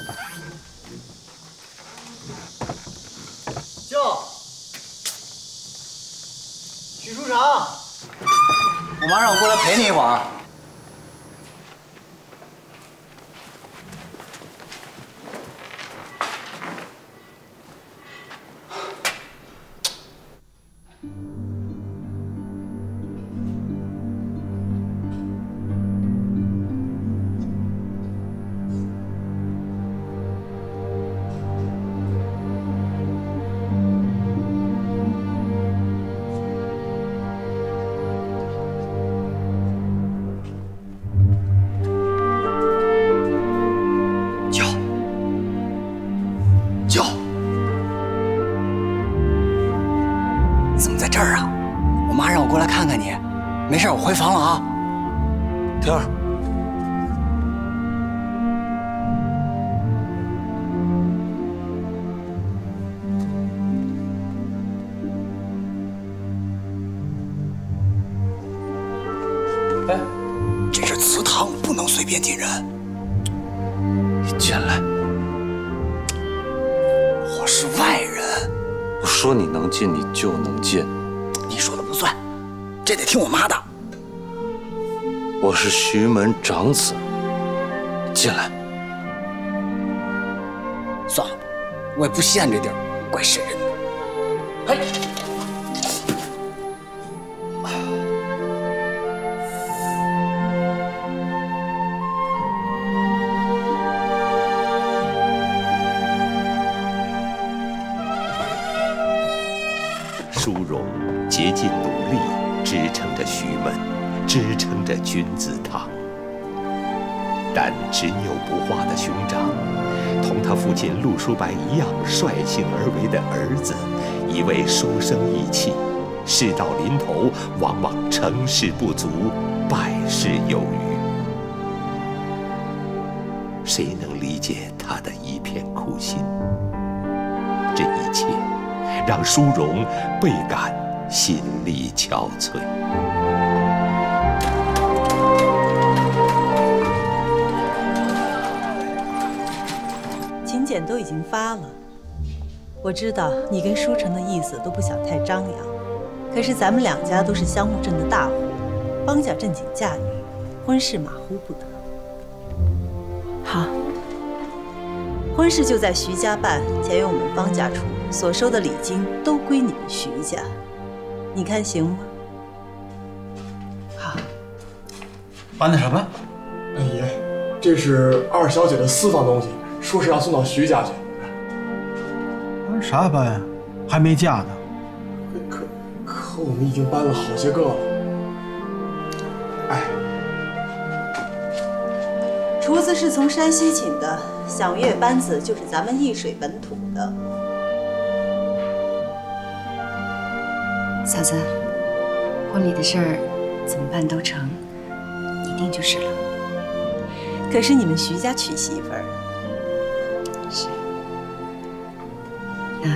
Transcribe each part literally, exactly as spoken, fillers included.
舅，许书长，我妈让我过来陪你一会儿。 没事，我回房了啊。 天儿， 哎，这是祠堂，不能随便进人。 你进来。 我是外人。 我说你能进，你就能进。 你说的不算。 这得听我妈的。 我是徐门长子，进来。 算了，我也不稀罕这地儿，怪瘆人的。嘿， 淑荣竭尽努力。 支撑着徐门，支撑着君子堂，但执拗不化的兄长，同他父亲陆叔白一样率性而为的儿子，一味书生意气，事到临头，往往成事不足，败事有余。谁能理解他的一片苦心？这一切，让淑荣倍感 心力憔悴。 请柬都已经发了，我知道你跟舒城的意思都不想太张扬，可是咱们两家都是香木镇的大户，帮家正经嫁女，婚事马虎不得。好，婚事就在徐家办，钱由我们方家出，所收的礼金都归你们徐家。 你看行吗？好。 办的什么？ 哎爷，这是二小姐的私房东西，说是要送到徐家去。 办啥办呀？还没嫁呢。 可可我们已经搬了好些个了。哎， 厨子是从山西请的，响月班子就是咱们易水本土的。 嫂子，婚礼的事儿怎么办都成，你定就是了。 可是你们徐家娶媳妇儿， 是。那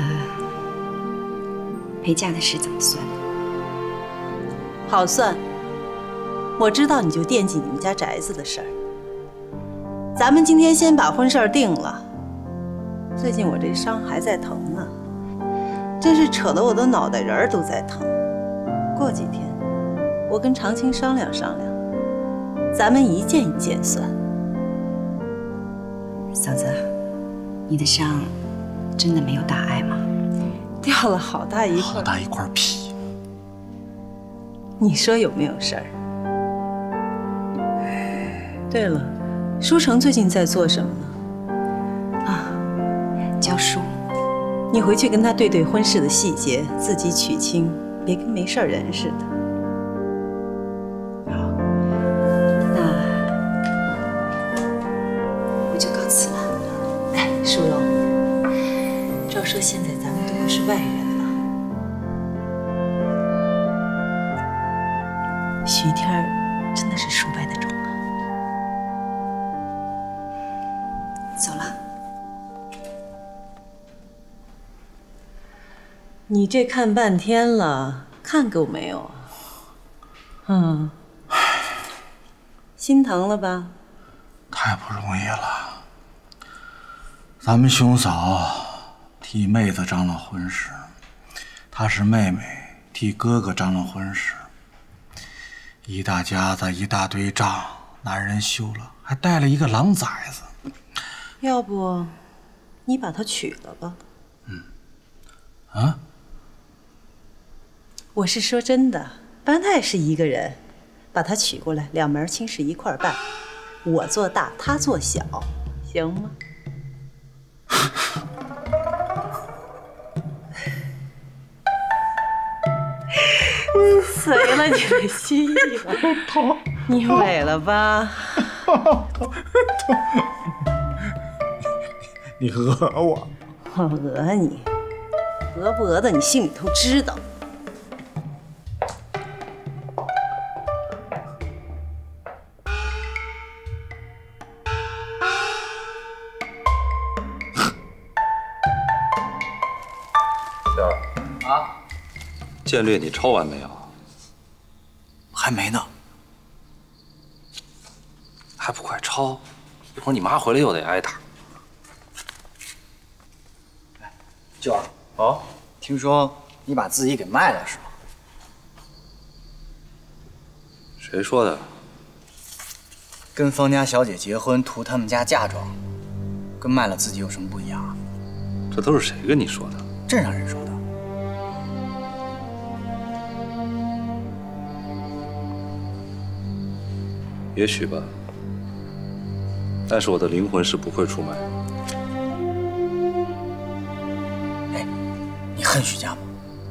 陪嫁的事怎么算呢？ 好算。我知道你就惦记你们家宅子的事儿。咱们今天先把婚事儿定了。最近我这伤还在疼呢。 真是扯得我的脑袋仁儿都在疼。过几天，我跟长青商量商量，咱们一件一件算。 嫂子，你的伤真的没有大碍吗？ 掉了好大一块， 好大一块皮。 你说有没有事儿？对了，舒城最近在做什么呢？ 啊，教书。 你回去跟他对对婚事的细节，自己娶亲，别跟没事人似的。 好，那我就告辞了。 哎，淑荣，照说现在咱们都不是外人了，徐天儿真的是舒白的种啊。 走了。 你这看半天了，看够没有啊？嗯，心疼了吧？ 太不容易了。 咱们兄嫂替妹子张罗婚事，她是妹妹替哥哥张罗婚事，一大家子一大堆账，男人休了，还带了一个狼崽子。 要不，你把她娶了吧？ 嗯。啊？ 我是说真的，班太是一个人，把她娶过来，两门亲事一块办，我做大，她做小，行吗？随了你的心意了，你美了吧？ 你讹我？ 我讹你，讹不讹的你心里头知道。 小儿啊，剑略你抄完没有？ 还没呢。 还不快抄！一会儿你妈回来又得挨打。 舅儿， 哦， 听说你把自己给卖了是吗？ 谁说的？ 跟方家小姐结婚图他们家嫁妆，跟卖了自己有什么不一样？ 这都是谁跟你说的？ 镇上人说的。 也许吧，但是我的灵魂是不会出卖的。 哎，你恨徐家吗？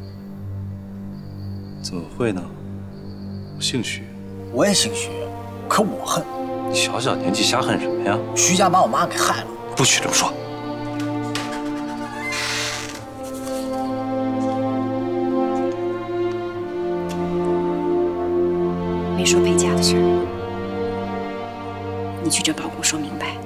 怎么会呢？我姓徐。 我也姓徐，可我恨。 你小小年纪瞎恨什么呀？ 徐家把我妈给害了。 不许这么说。 没说陪嫁的事儿。你去找保护说明白。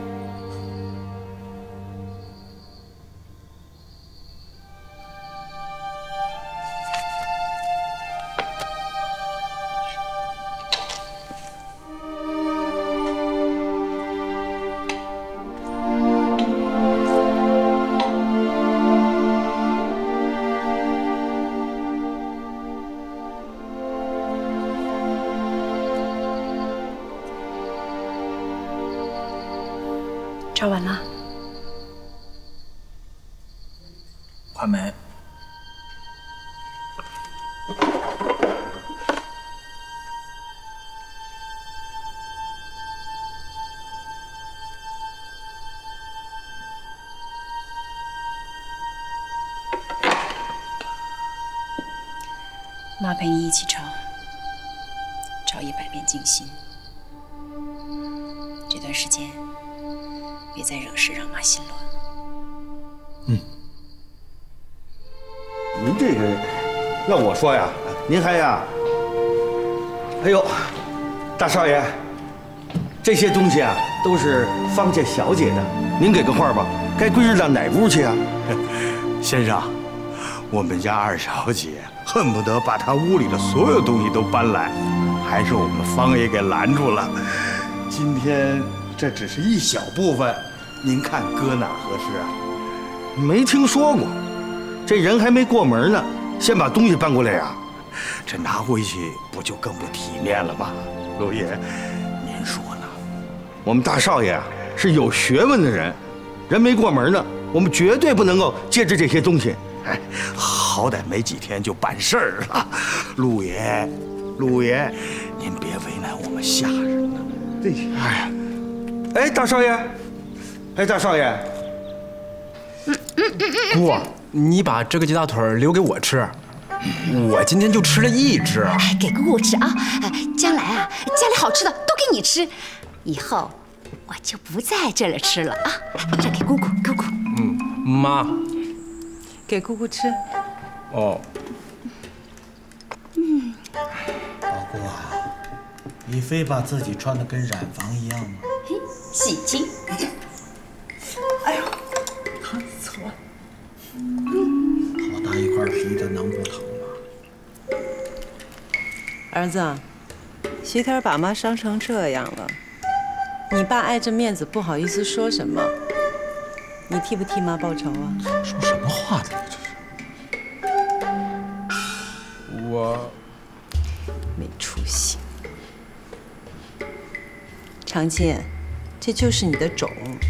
照完了？ 还没。 妈陪你一起抄，抄一百遍静心。这段时间。别再惹事，让妈心乱。 嗯，您这个要我说呀，您还呀，哎呦，大少爷，这些东西啊都是方家小姐的，您给个话吧，该归置到哪屋去啊？ 先生，我们家二小姐恨不得把她屋里的所有东西都搬来，还是我们方爷给拦住了。今天。这只是一小部分，您看搁哪合适啊？ 没听说过，这人还没过门呢，先把东西搬过来呀？ 这拿回去不就更不体面了吗？老爷，您说呢？ 我们大少爷啊是有学问的人，人没过门呢，我们绝对不能够借着这些东西。 哎，好歹没几天就办事儿了，陆爷，陆爷，您别为难我们下人呢。 对，哎呀。哎，大少爷，哎，大少爷， 嗯嗯嗯姑，你把这个鸡大腿留给我吃，我今天就吃了一只。 哎，给姑姑吃啊！将来啊，家里好吃的都给你吃，以后我就不在这里吃了啊！这给姑姑，姑姑。 嗯，妈， 给姑姑吃。 哦。 嗯。 老姑啊，你非把自己穿得跟染房一样吗？ 洗净。哎呦， 疼死我了！好大一块皮的，能不疼吗？ 儿子，徐天把妈伤成这样了，你爸碍着面子不好意思说什么， 你替不替妈报仇啊？ 说什么话呢？这是我没出息。长青，这就是你的种。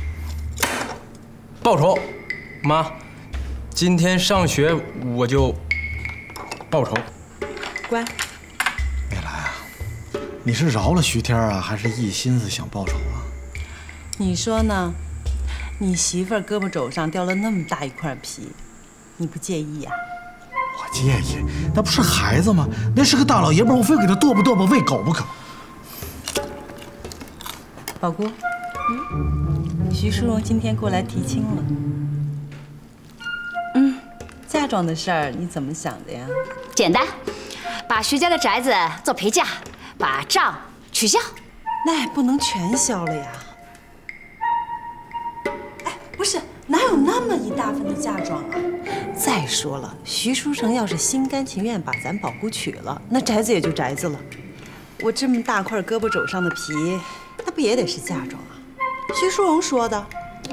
报仇，妈，今天上学我就报仇。 乖。 美兰啊，你是饶了徐天啊，还是一心思想报仇啊？ 你说呢？你媳妇儿胳膊肘上掉了那么大一块皮，你不介意呀？ 我介意，那不是孩子吗？那是个大老爷们，我非给他剁吧剁吧喂狗不可。 宝姑，嗯，徐淑荣今天过来提亲了。嗯，嫁妆的事儿你怎么想的呀？ 简单，把徐家的宅子做陪嫁，把账取消。 那也不能全消了呀。不是，哪有那么一大份的嫁妆啊？再说了，徐书成要是心甘情愿把咱宝姑娶了，那宅子也就宅子了。我这么大块胳膊肘上的皮，那不也得是嫁妆啊？徐淑荣说的。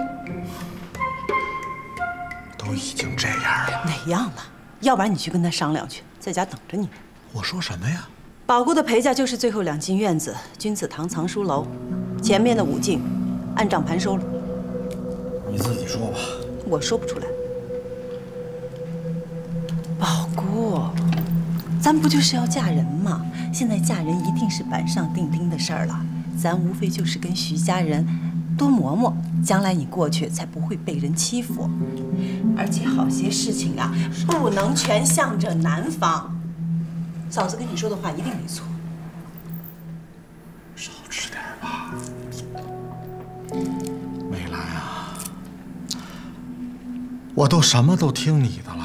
都已经这样了， 哪样了？要不然你去跟他商量去，在家等着你。 我说什么呀？ 宝姑的陪嫁就是最后两进院子，君子堂藏书楼，前面的五进，按账盘收了。 你自己说吧。 我说不出来。宝姑，咱不就是要嫁人吗？现在嫁人一定是板上钉钉的事儿了，咱无非就是跟徐家人多磨磨，将来你过去才不会被人欺负。而且好些事情啊，不能全向着男方。嫂子跟你说的话一定没错。 少吃点吧，美兰啊，我都什么都听你的了。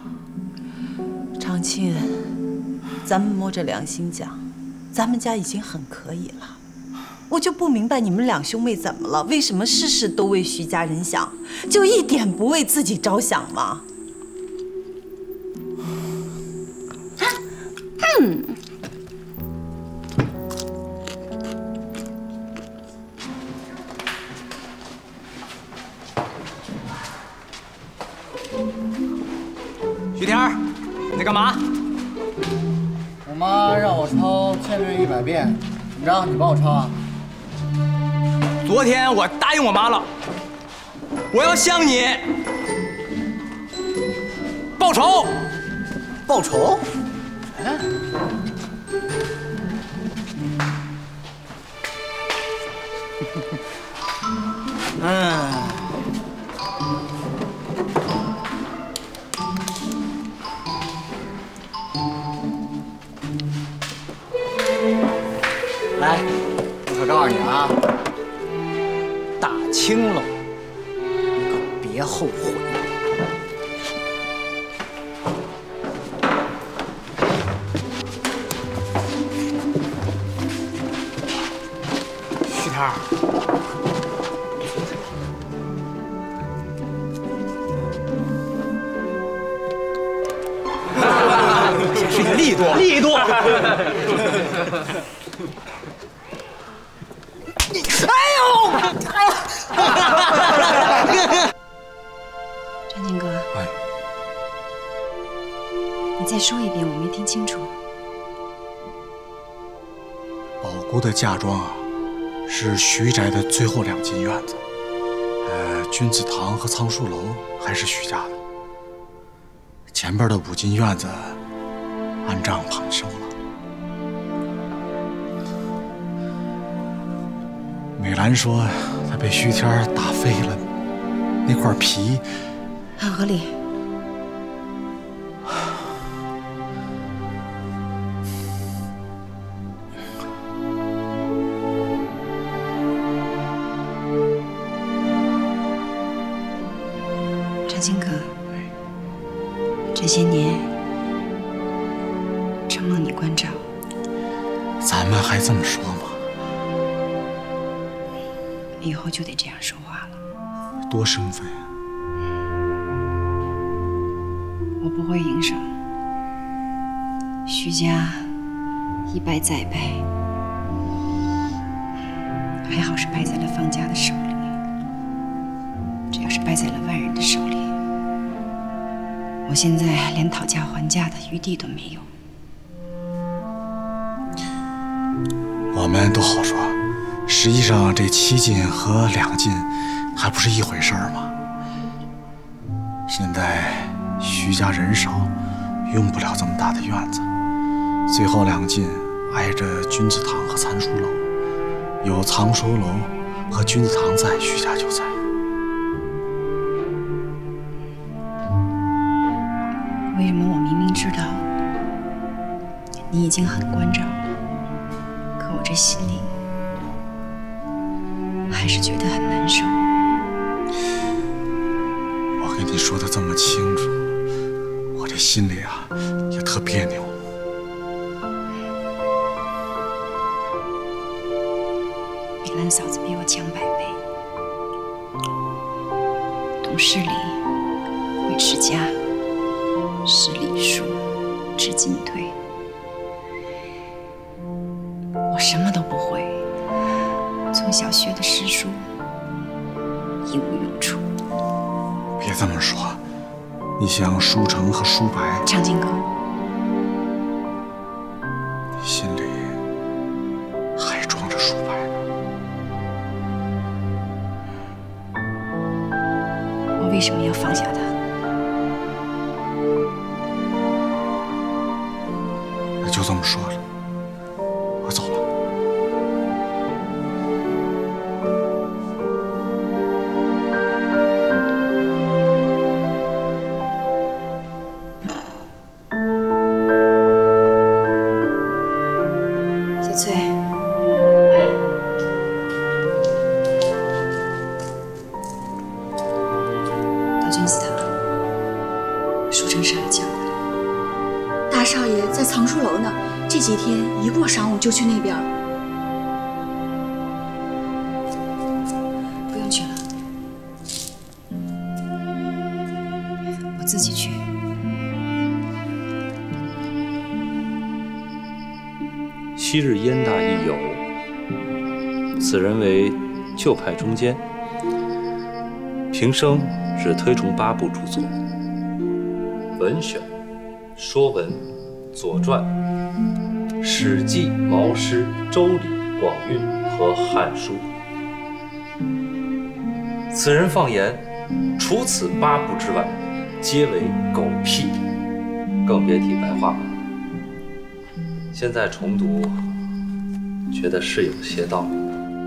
长青，咱们摸着良心讲，咱们家已经很可以了。我就不明白你们两兄妹怎么了？为什么事事都为徐家人想，就一点不为自己着想吗？嗯。 徐天儿，你在干嘛？ 我妈让我抄千遍一百遍，怎么着？你帮我抄啊？ 昨天我答应我妈了，我要向你报仇。 报仇？哎。嗯。来，我可告诉你啊，大清了，你可别后悔。 徐天儿，显示你力度，力度。 哎呦！哎呀！ 长青哥， 哎， 你再说一遍，我没听清楚。 宝姑的嫁妆啊，是徐宅的最后两进院子，呃，君子堂和藏书楼还是徐家的，前边的五进院子按账盘收了。美兰说，她被徐天打飞了，那块皮很合理。长青哥，这些年承蒙你关照， 咱们还这么说吗？ 以后就得这样说话了。 多生分。 我不会营生，徐家一败再败，还好是败在了方家的手里。只要是败在了外人的手里，我现在连讨价还价的余地都没有。 我们都好说，实际上这七进和两进还不是一回事儿吗？现在徐家人少，用不了这么大的院子。最后两进挨着君子堂和藏书楼，有藏书楼和君子堂在，徐家就在。 为什么我明明知道你已经很关照了，可我这心里还是觉得很难受？ 我跟你说的这么清楚，我这心里啊也特别扭。 比兰嫂子比我强百倍，懂事理，会持家，识礼数，知进退。我什么都不会，从小学的诗书一无用处。 别这么说，你像舒成和舒白， 长进哥， 你心里还装着舒白呢。 我为什么要放下他？ 那就这么说了，我走了。 小翠，到君子堂，舒成少爷叫我。 大少爷在藏书楼呢，这几天一过晌午就去那边。 不用去了，我自己去。 昔日燕大一友，此人为旧派中坚，平生只推崇八部著作：文选、说文、左传、史记、毛诗、周礼、广韵和汉书。此人放言，除此八部之外，皆为狗屁，更别提白话文。现在重读，觉得是有些道理。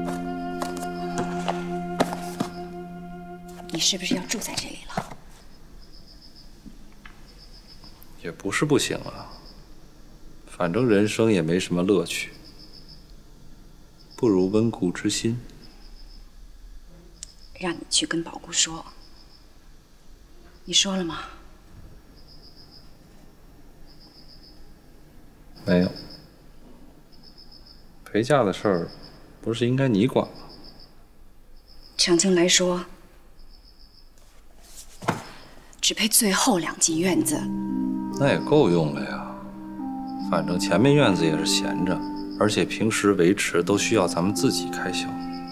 你是不是要住在这里了？ 也不是不行啊，反正人生也没什么乐趣，不如温故知新。 让你去跟宝姑说，你说了吗？ 没有。陪嫁的事儿，不是应该你管吗？ 程程来说，只配最后两进院子。 那也够用了呀，反正前面院子也是闲着，而且平时维持都需要咱们自己开销。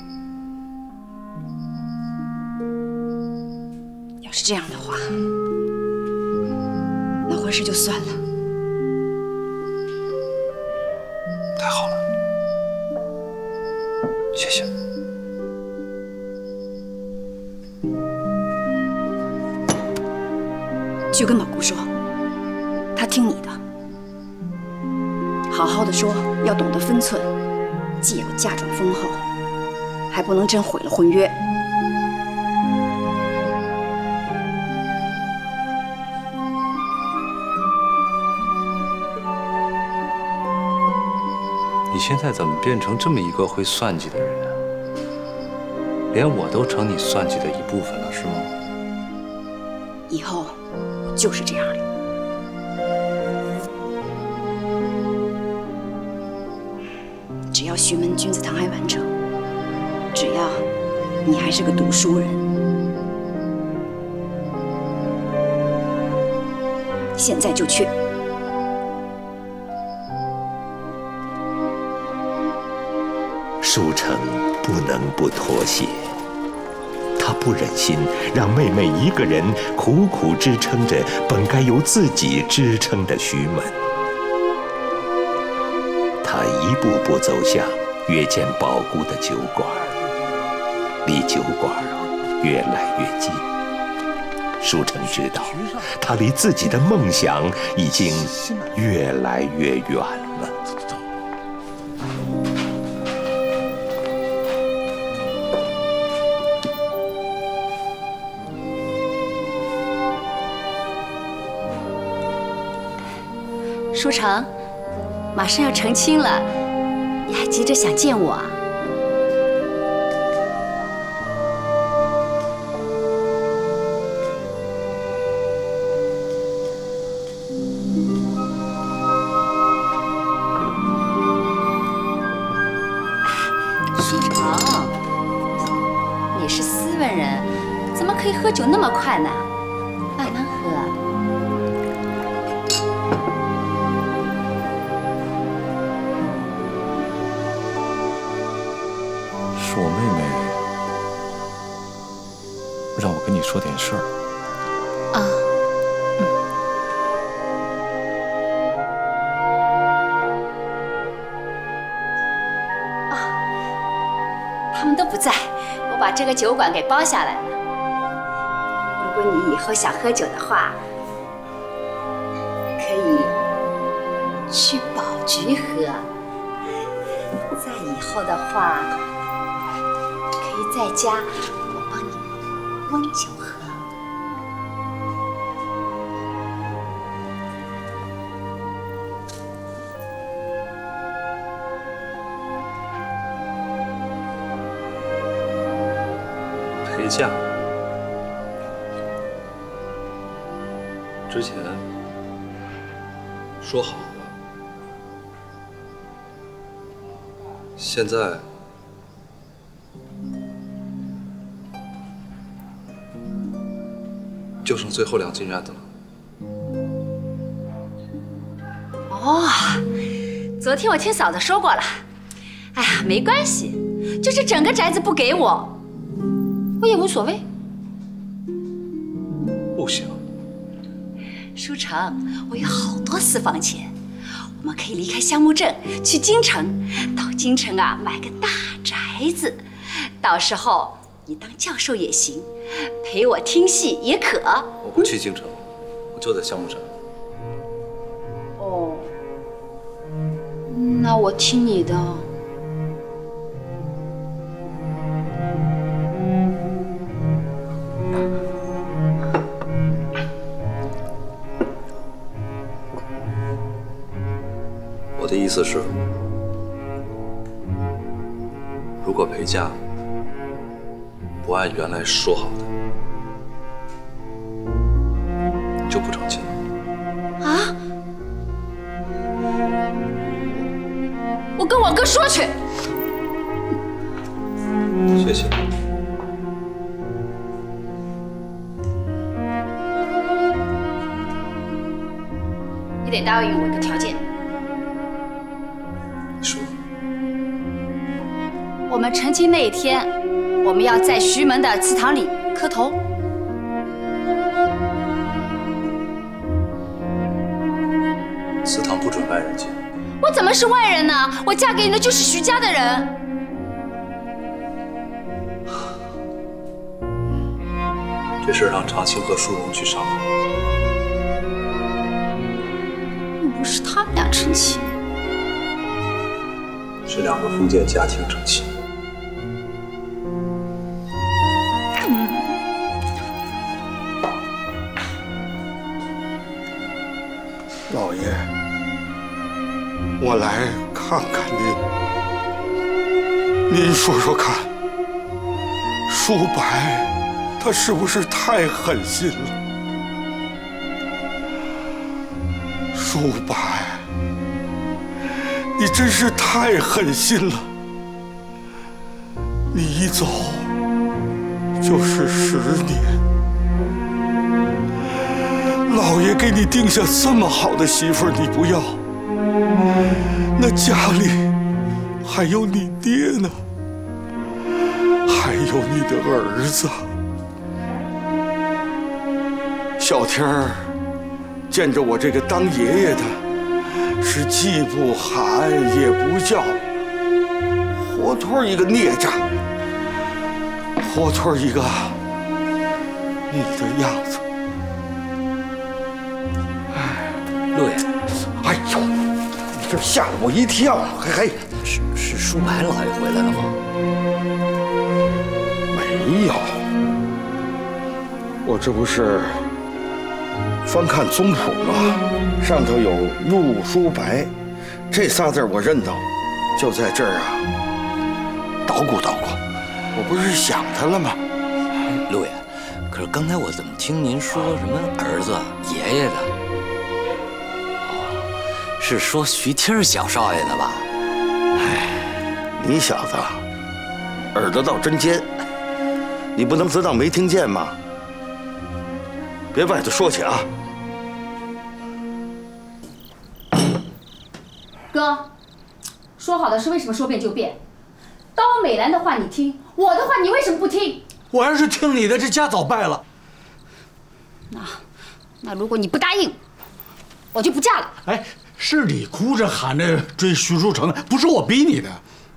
要是这样的话，那婚事就算了。 太好了，谢谢。 去跟宝姑说，她听你的。好好的说，要懂得分寸，既要嫁妆丰厚，还不能真毁了婚约。 你现在怎么变成这么一个会算计的人啊？连我都成你算计的一部分了，是吗？ 以后我就是这样的。只要徐门君子堂还完成，只要你还是个读书人，现在就去。 舒成不能不妥协，他不忍心让妹妹一个人苦苦支撑着本该由自己支撑的徐门。他一步步走向约见宝姑的酒馆，离酒馆越来越近。舒成知道，他离自己的梦想已经越来越远了。 舒成，马上要成亲了，你还急着想见我啊？舒成，你是斯文人，怎么可以喝酒那么快呢？慢慢喝。 是我妹妹让我跟你说点事儿。 啊，嗯。啊，他们都不在，我把这个酒馆给包下来了。如果你以后想喝酒的话，可以去宝局喝。再以后的话。 在家，我帮你温酒喝。 陪嫁，之前说好了，现在。 就剩最后两斤砧子了。 哦，昨天我听嫂子说过了。哎呀，没关系，就是整个宅子不给我，我也无所谓。 不行， 舒成，我有好多私房钱，我们可以离开香木镇，去京城，到京城啊买个大宅子，到时候你当教授也行。 陪我听戏也可。 我不去京城，我就在香木镇。 哦，那我听你的。 我的意思是，如果陪嫁。 不按原来说好的，就不成亲了。 啊！我跟我哥说去。 谢谢。 你得答应我一个条件。 你说。 我们成亲那一天。 我们要在徐门的祠堂里磕头。 祠堂不准外人进。 我怎么是外人呢？我嫁给你的就是徐家的人。 这事让长青和淑荣去商量。 又不是他们俩成亲， 是两个封建家庭成亲。 老爷，我来看看您。您说说看，舒白他是不是太狠心了？舒白，你真是太狠心了！你一走就是十年。 老爷给你定下这么好的媳妇儿，你不要，那家里还有你爹呢，还有你的儿子， 小天儿见着我这个当爷爷的，是既不喊也不叫，活脱一个孽障，活脱一个你的样子。 六爷， 哎呦，你这吓了我一跳！嘿嘿， 是是舒白老爷回来了吗？ 没有，我这不是翻看宗谱吗？上头有陆舒白，这仨字我认得，就在这儿啊，捣鼓捣鼓。我不是想他了吗？ 六爷，可是刚才我怎么听您说什么儿子、爷爷的？哦，是说徐天小少爷的吧？ 哎，你小子耳朵倒真尖，你不能自当没听见吗？别外头说去啊！ 哥，说好的是为什么说变就变？刀美兰的话你听，我的话你为什么不听？ 我要是听你的，这家早败了。 那，那如果你不答应，我就不嫁了。 哎，是你哭着喊着追徐书成，不是我逼你的。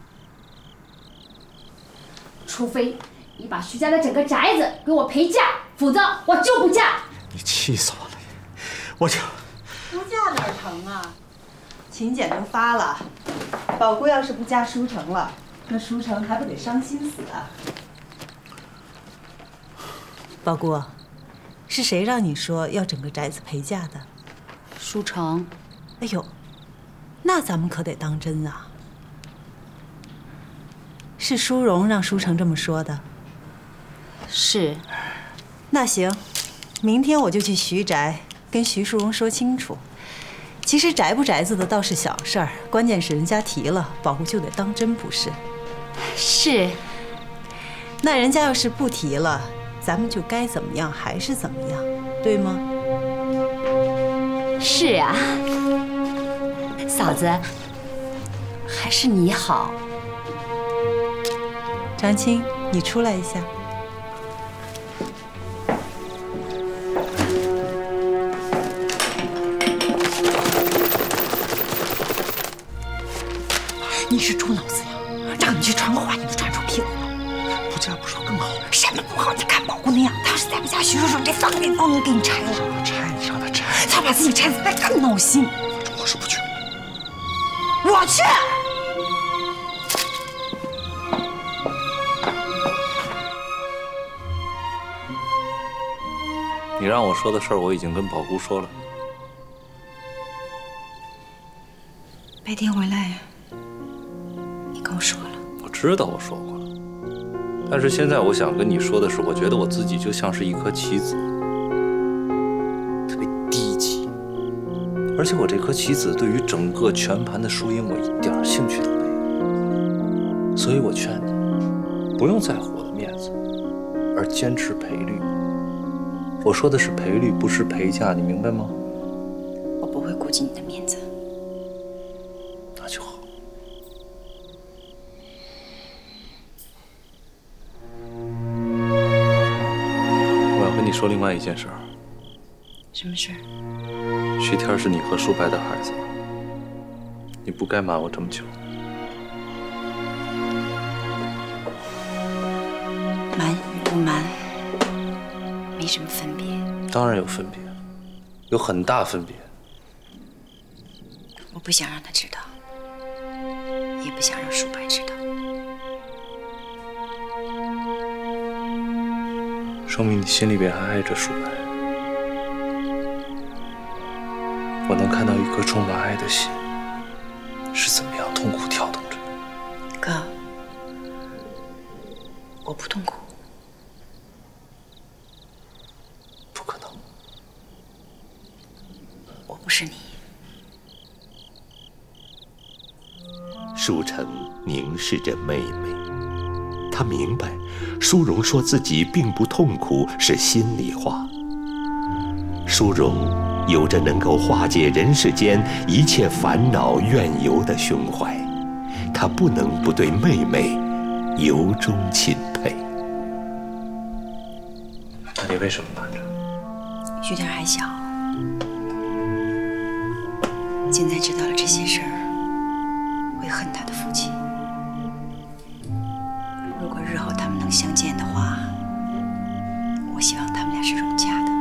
除非你把徐家的整个宅子给我陪嫁，否则我就不嫁。 你气死我了！我就不嫁哪成啊？请柬都发了，宝姑要是不嫁舒成了，那舒成还不得伤心死啊？宝姑，是谁让你说要整个宅子陪嫁的？ 舒成。 哎呦，那咱们可得当真啊！是舒荣让舒成这么说的。 是。 那行，明天我就去徐宅跟徐淑荣说清楚。其实宅不宅子的倒是小事儿，关键是人家提了，宝姑就得当真，不是？ 是。 那人家要是不提了，咱们就该怎么样还是怎么样，对吗？ 是啊，嫂子，还是你好。 长青，你出来一下。 你是猪脑子呀！让你去传话，你都传出屁股了。 不嫁不说更好。 什么不好？你看宝姑那样，她要是再不嫁，徐叔叔这房子都能给你拆了。 拆你让她拆， 她把自己拆死，还更闹心。 我是不去。 我去。 你让我说的事儿，我已经跟宝姑说了。 白天回来，你跟我说了。 我知道我说过了，但是现在我想跟你说的是，我觉得我自己就像是一颗棋子，特别低级，而且我这颗棋子对于整个全盘的输赢，我一点兴趣都没有。所以我劝你，不用在乎我的面子，而坚持赔率。我说的是赔率，不是陪嫁，你明白吗？ 我不会顾及你的面子。 那就好。我要跟你说另外一件事儿。 什么事儿？ 徐天是你和舒白的孩子，你不该瞒我这么久。 瞒与不瞒，没什么分别。 当然有分别，有很大分别。 我不想让他知道，也不想让舒白知道。 说明你心里边还爱着舒白。我能看到一颗充满爱的心是怎么样痛苦跳动着。 哥，我不痛苦。 不可能。 我不是你。 舒成凝视着妹妹，他明白，舒荣说自己并不痛苦是心里话。舒荣有着能够化解人世间一切烦恼怨尤的胸怀，他不能不对妹妹由衷钦佩。 那你为什么瞒着？ 徐天还小，现在知道了这些事儿，会恨他的父亲。如果日后他们能相见的话，我希望他们俩是荣家的。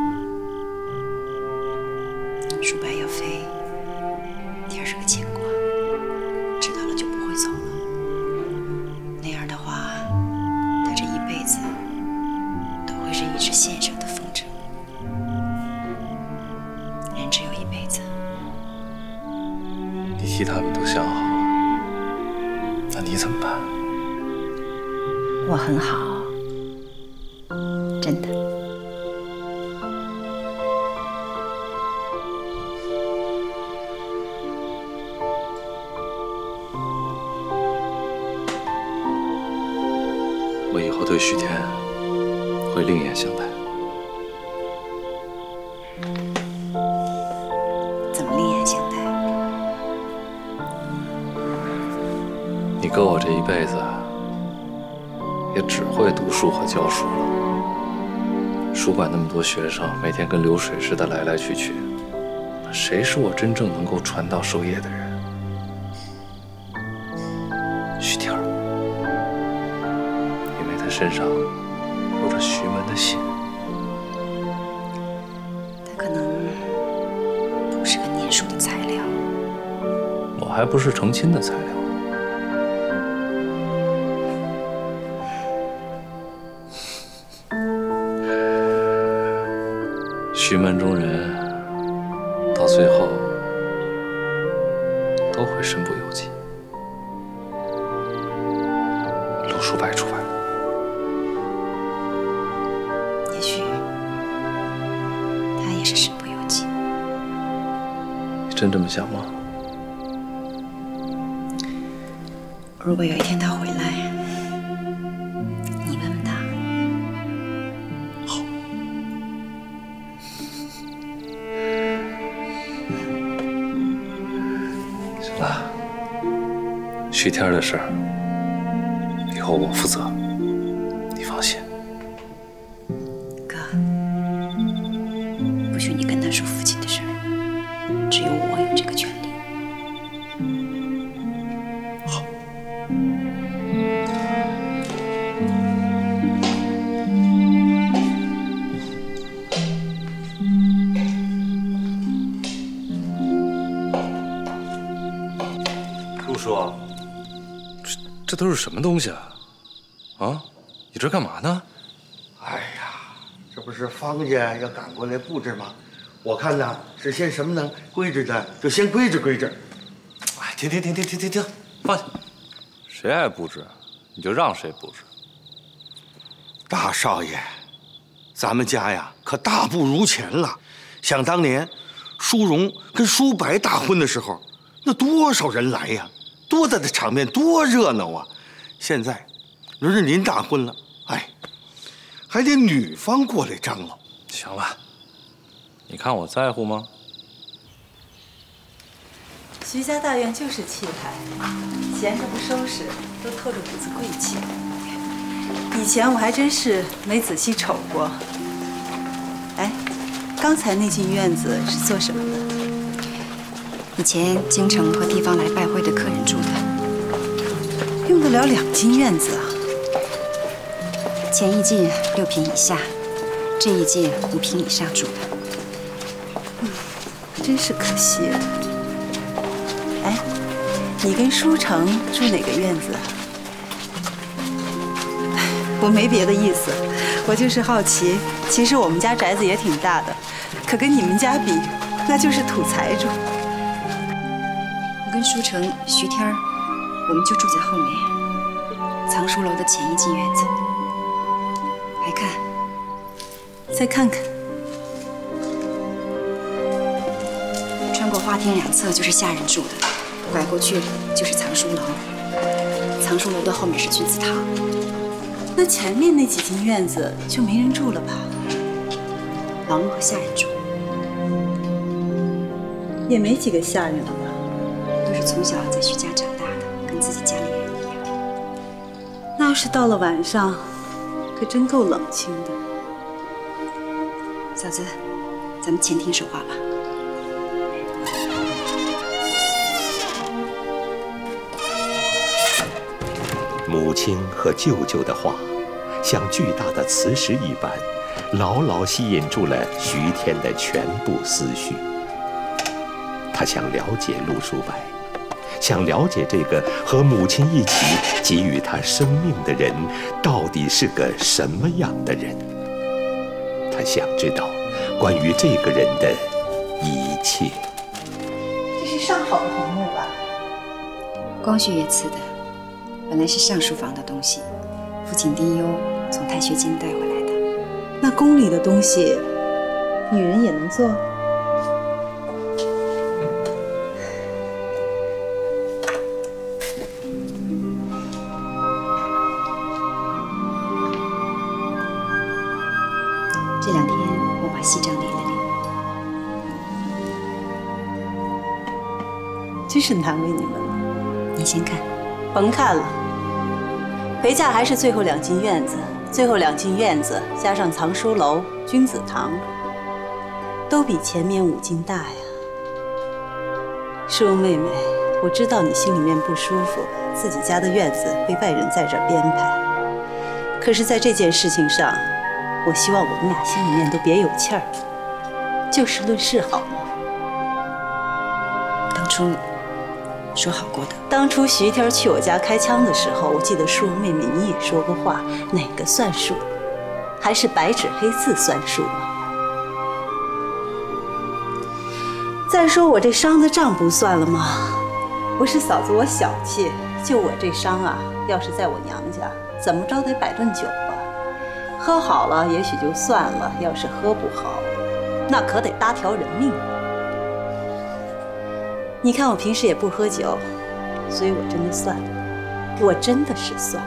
舒白要飞，天儿是个牵挂，知道了就不会走了。那样的话，他这一辈子都会是一只线上的风筝。人只有一辈子。 你替他们都想好，那你怎么办？ 我很好，真的。 我以后对徐天会另眼相待。 怎么另眼相待？ 你哥我这一辈子也只会读书和教书了。书馆那么多学生，每天跟流水似的来来去去，谁是我真正能够传道授业的人？徐天儿，因为他身上有着徐门的血。 他可能不是个念书的材料。 我还不是成亲的材料。徐门中人到最后都会身不由己。陆书白除外。 也许他也是身不由己。 你真这么想吗？ 如果有一天他回来，你问问他。 好。行了，徐天的事儿以后我负责，你放心。 哥，不许你跟他说父亲的事儿，只有我有这个权利。 好。陆叔，这这都是什么东西啊？啊，你这干嘛呢？ 哎呀，这不是方家要赶过来布置吗？我看呐，是先什么能规制的就先规制规制。 哎，停停停停停停停，放下！谁爱布置，你就让谁布置。 大少爷，咱们家呀可大不如前了。想当年，舒荣跟舒白大婚的时候，那多少人来呀，多大的场面，多热闹啊！现在轮着您大婚了，哎，还得女方过来张罗。 行了，你看我在乎吗？ 徐家大院就是气派，闲着不收拾，都透着股子贵气。以前我还真是没仔细瞅过。哎，刚才那进院子是做什么的？ 以前京城和地方来拜会的客人住的。 用得了两进院子啊？ 前一进六平以下，这一进五平以上住的。 嗯，真是可惜了。哎，你跟舒成住哪个院子啊？我没别的意思，我就是好奇。其实我们家宅子也挺大的，可跟你们家比，那就是土财主。 我跟舒成、徐天儿，我们就住在后面，藏书楼的前一进院子。来看， 再看看。 穿过花厅两侧就是下人住的，拐过去就是藏书楼。藏书楼的后面是君子堂。 那前面那几进院子就没人住了吧？ 老奴和下人住。 也没几个下人了吧？ 都是从小在徐家长大的，跟自己家里人一样。 那要是到了晚上，可真够冷清的。 嫂子， 咱们前厅说话吧。 母亲和舅舅的话，像巨大的磁石一般，牢牢吸引住了徐天的全部思绪。他想了解陆书白，想了解这个和母亲一起给予他生命的人到底是个什么样的人。他想知道关于这个人的一切。 这是上好的红木吧？ 光绪爷赐的，本来是上书房的东西，父亲丁忧从太学监带回来的。 那宫里的东西，女人也能做？ 这两天我把西帐理了理。 真是难为你们了。 你先看。 甭看了。陪嫁还是最后两进院子，最后两进院子加上藏书楼、君子堂，都比前面五进大呀。淑荣妹妹，我知道你心里面不舒服，自己家的院子被外人在这儿编排。可是，在这件事情上，我希望我们俩心里面都别有气儿，就事论事好吗？ 当初说好过的。 当初徐天去我家开枪的时候，我记得淑荣妹妹你也说过话，哪个算数？还是白纸黑字算数吗？再说我这伤的账不算了吗？不是嫂子我小气，就我这伤啊，要是在我娘家，怎么着得摆顿酒吧，喝好了也许就算了，要是喝不好，那可得搭条人命。你看我平时也不喝酒，所以我真的算了，我真的是算了。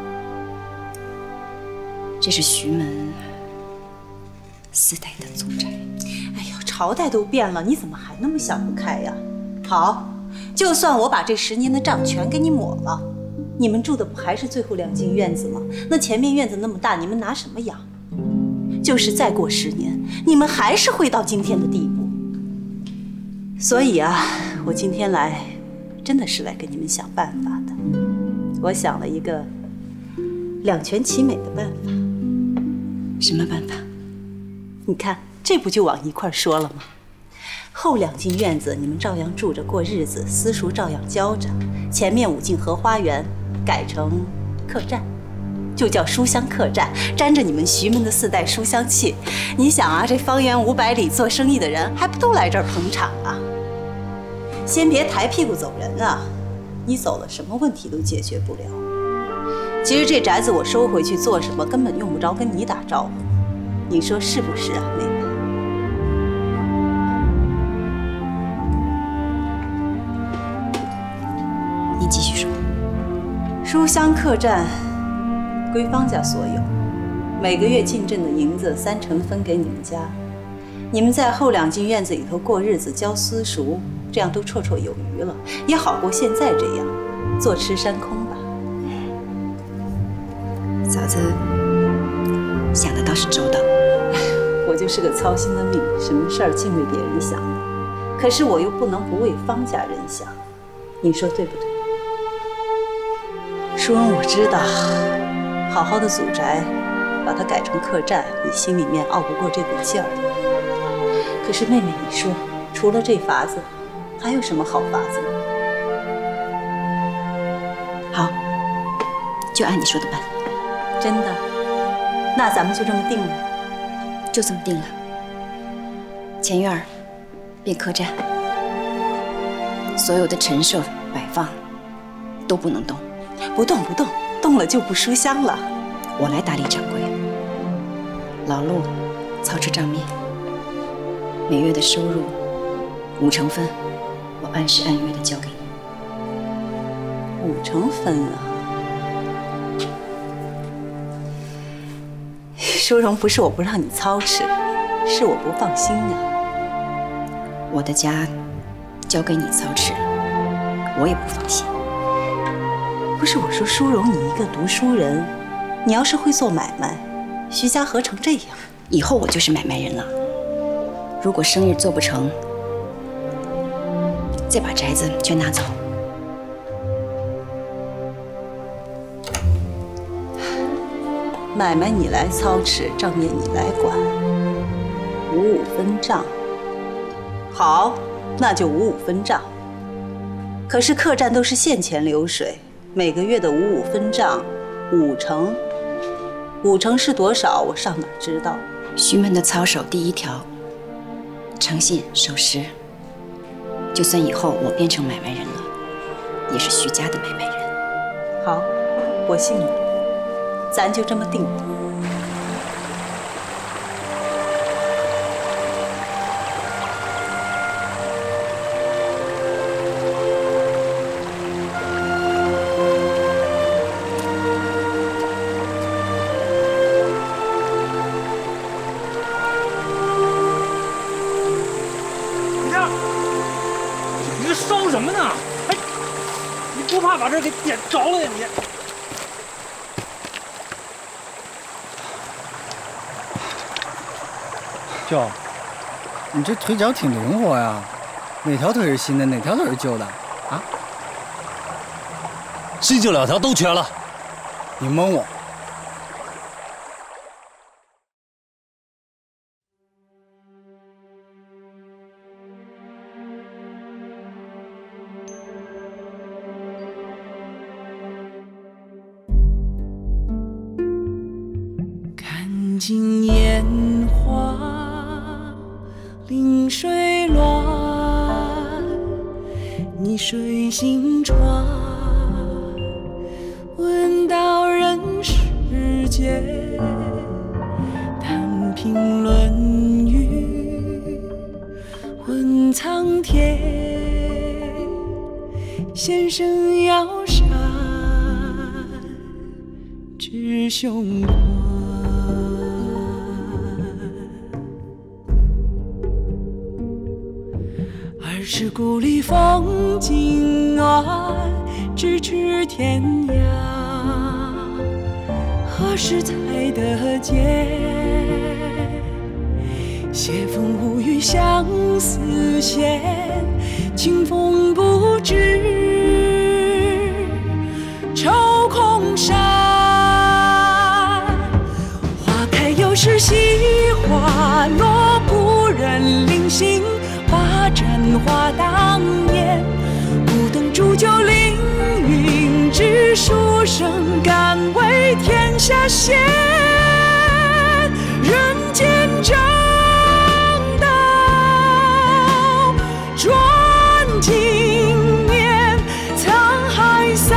这是徐门四代的祖宅。 哎呦，朝代都变了，你怎么还那么想不开呀？好，就算我把这十年的账全给你抹了，你们住的不还是最后两进院子吗？那前面院子那么大，你们拿什么养？就是再过十年，你们还是会到今天的地步。所以啊，我今天来，真的是来给你们想办法的。我想了一个两全其美的办法。 什么办法？ 你看，这不就往一块说了吗？后两进院子你们照样住着过日子，私塾照样教着。前面五进荷花园改成客栈，就叫书香客栈，沾着你们徐门的四代书香气。你想啊，这方圆五百里做生意的人还不都来这儿捧场啊？先别抬屁股走人啊！你走了，什么问题都解决不了。其实这宅子我收回去做什么，根本用不着跟你打招呼。你说是不是啊，妹妹？ 你继续说。 书香客栈归方家所有，每个月进镇的银子三成分给你们家。你们在后两进院子里头过日子，教私塾，这样都绰绰有余了，也好过现在这样坐吃山空吧。 嫂子想的倒是周到。 我就是个操心的命，什么事儿净为别人想的，可是我又不能不为方家人想，你说对不对？淑荣，我知道，好好的祖宅，把它改成客栈，你心里面拗不过这股劲儿。可是妹妹，你说，除了这法子，还有什么好法子吗？ 好，就按你说的办。 真的？那咱们就这么定了？ 就这么定了。前院儿变客栈，所有的陈设摆放都不能动。 不动不动，动了就不书香了。 我来打理掌柜，老陆操持账面，每月的收入五成分，我按时按月的交给你。 五成分啊！淑荣，不是我不让你操持，是我不放心呀。 我的家交给你操持，我也不放心。 不是我说，淑荣，你一个读书人，你要是会做买卖，徐家何成这样？ 以后我就是买卖人了。 如果生日做不成，再把宅子全拿走。 买卖你来操持，账面你来管，五五分账。好，那就五五分账。可是客栈都是现钱流水，每个月的五五分账，五成，五成是多少？我上哪知道？ 徐门的操守第一条，诚信守时。就算以后我变成买卖人了，也是徐家的买卖人。 好，我信你，咱就这么定了。 什么呢？哎，你不怕把这给点着了呀你？ 舅，你这腿脚挺灵活呀，哪条腿是新的，哪条腿是旧的？啊？ 新旧两条都缺了。 你蒙我？ 尽烟花临水乱，逆水行船，问道人世间，谈评论语，问苍天，先生要善知胸宽。是故里风景暖，咫尺天涯，何时才得见？斜风无语相思闲，清风不知愁空山。花开又是西花落，故人临行。把盏话当年，不等煮酒凌云，只书生敢为天下先。人间正道转经年，沧海桑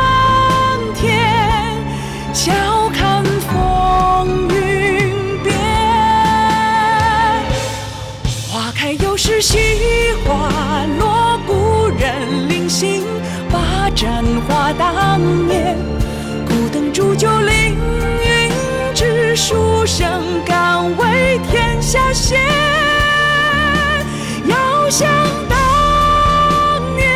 田，笑看风云变。花开又是西花落，故人临行。把盏话当年，孤灯煮酒凌云，只书生敢为天下先。遥想当年，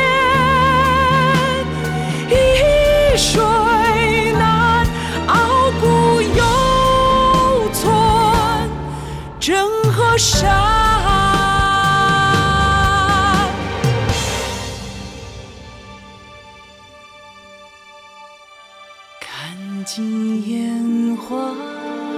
一水南傲骨犹存郑和山。看尽烟花